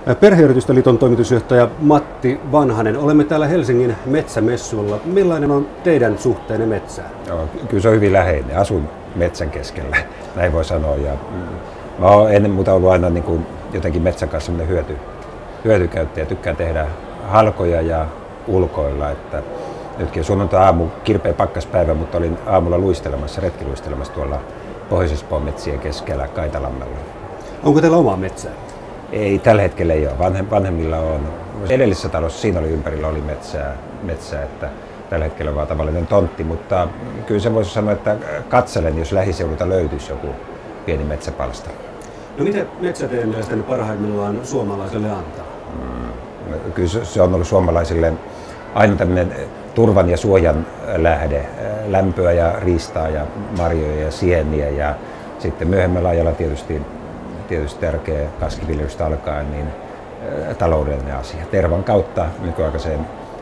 Perheyritysten liiton toimitusjohtaja Matti Vanhanen, olemme täällä Helsingin metsämessuilla. Millainen on teidän suhteenne metsään? Joo, kyllä se on hyvin läheinen. Asun metsän keskellä, näin voi sanoa. Ja mä oon ennen muuta ollut aina niin kuin jotenkin metsän kanssa hyötykäyttäjä. Tykkään tehdä halkoja ja ulkoilla. Että nytkin sunnuntai-aamu, kirpeä pakkaspäivä, mutta olin aamulla retkiluistelemassa tuolla Pohjois-Espoon metsien keskellä Kaitalammella. Onko teillä omaa metsää? Ei, tällä hetkellä ei ole. Vanhemmilla on. Edellisessä talossa siinä ympärillä oli metsää, että tällä hetkellä on vaan tavallinen tontti, mutta kyllä se voisi sanoa, että katselen, jos lähiseudulta löytyisi joku pieni metsäpalsta. No mitä metsä teidän mielestänne parhaimmillaan suomalaiselle antaa? Kyllä se on ollut suomalaisille aina tämmöinen turvan ja suojan lähde, lämpöä ja riistaa ja marjoja ja sieniä ja sitten myöhemmällä ajalla tietysti tärkeä kaskiviljelystä alkaen niin taloudellinen asia. Tervan kautta nykyaikaiseen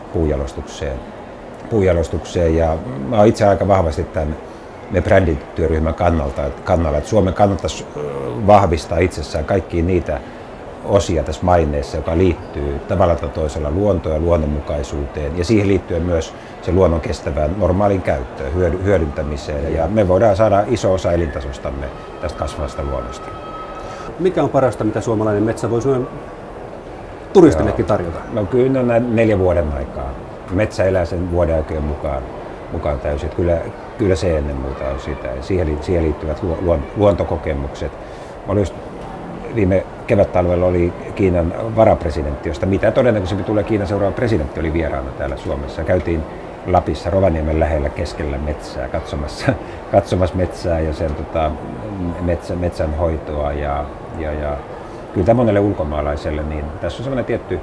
puujalostukseen ja mä oon itse aika vahvasti tämän brändityöryhmän kannalla, että Suomen kannattaisi vahvistaa itsessään kaikkiin niitä osia tässä maineessa, joka liittyy tavalla tai toisella luontoon ja luonnonmukaisuuteen ja siihen liittyen myös se luonnon kestävään normaaliin käyttöön, hyödyntämiseen ja me voidaan saada iso osa elintasostamme tästä kasvavasta luonnosta. Mikä on parasta, mitä suomalainen metsä voi Suomen turistillekin tarjota? No kyllä on näin 4 vuoden aikaa. Metsä elää sen vuoden aikojen mukaan täysin. Kyllä se ennen muuta on sitä. Siihen liittyvät luontokokemukset. Mä olin just viime kevättalvella oli Kiinan varapresidentti, josta mitä todennäköisesti tulee Kiinan seuraava presidentti, oli vieraana täällä Suomessa. Käytiin Lapissa Rovaniemen lähellä keskellä metsää katsomassa metsää ja sen metsän hoitoa ja kyllä monelle ulkomaalaiselle niin tässä on semmoinen tietty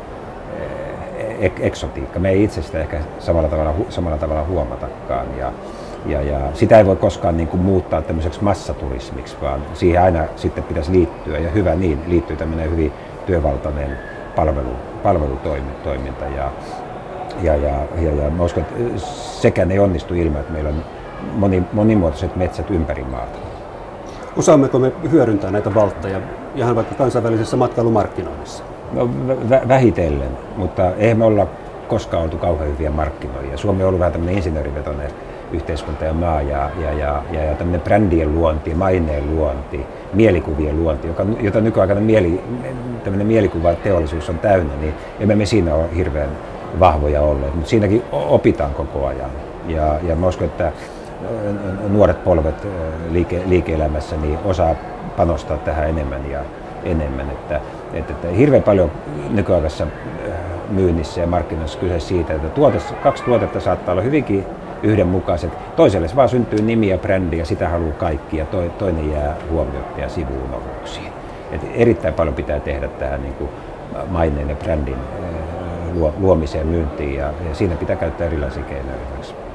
eksotiikka. Me ei itse sitä ehkä samalla tavalla huomatakaan ja sitä ei voi koskaan niin kuin muuttaa tämmöiseksi massaturismiksi, vaan siihen aina sitten pitäisi liittyä ja hyvä niin, liittyy tämmöinen hyvin työvaltainen palvelutoiminta ja mä uskon, että sekään ei onnistu ilman, että meillä on monimuotoiset metsät ympäri maata. Osaammeko me hyödyntää näitä valtteja ihan vaikka kansainvälisessä matkailumarkkinoinnissa? No vähitellen, mutta eihän me olla koskaan oltu kauhean hyviä markkinoijia. Suomi on ollut vähän tämmöinen insinöörivetoinen yhteiskunta ja maa ja tämmöinen brändien luonti, maineen luonti, mielikuvien luonti, jota nykyaikana tämmöinen mielikuvateollisuus on täynnä, niin emme me siinä ole hirveän vahvoja olleet, mutta siinäkin opitaan koko ajan. Ja mä uskon, että nuoret polvet liike-elämässä niin osaa panostaa tähän enemmän. Että hirveän paljon nykyaikaisessa myynnissä ja markkinoissa kyse siitä, että 2 tuotetta saattaa olla hyvinkin yhdenmukaiset. Toiselle vaan syntyy nimi ja brändi ja sitä haluaa kaikki ja toinen jää huomiotta ja sivuunotuksiin. Erittäin paljon pitää tehdä tähän niin kuin maineen ja brändin luomiseen myyntiin ja siinä pitää käyttää erilaisia keinoja.